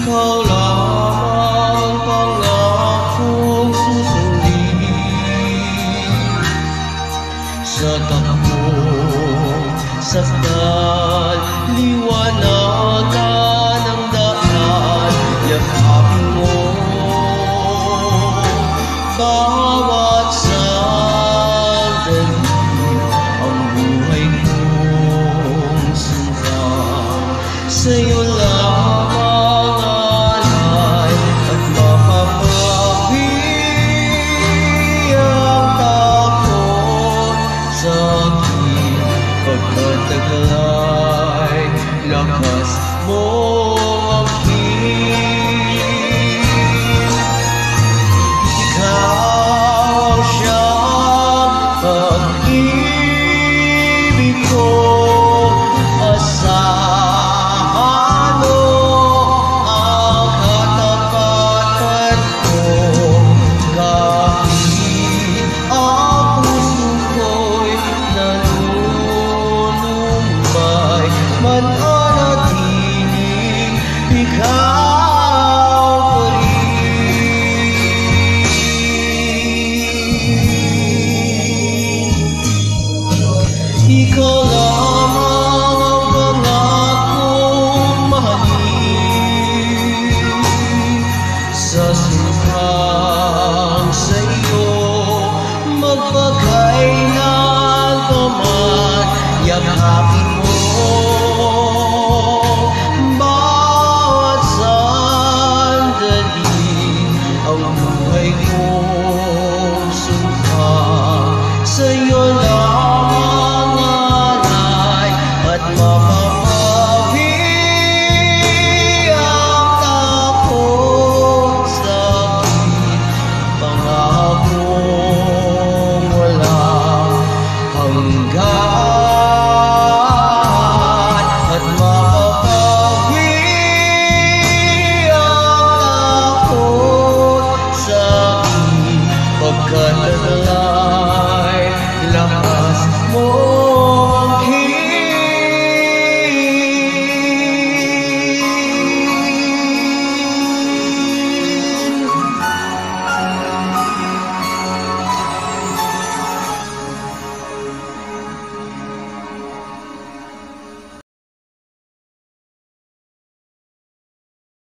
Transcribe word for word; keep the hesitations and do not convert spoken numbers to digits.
ikaw lamang pangakong susundin sa takbong sakdal, liwanagan ng daan, yakapin mo bawat sandali, ang buhay kong sumpa sa'yo lamang alay at mapapabiyang takot sa aking pagkataglay, lakas mo aking ikaw siyang pag-ibig ko, asahan mo ang katapatan ko, kahit ang puso ko'y nanunumay, mananatiling ikaw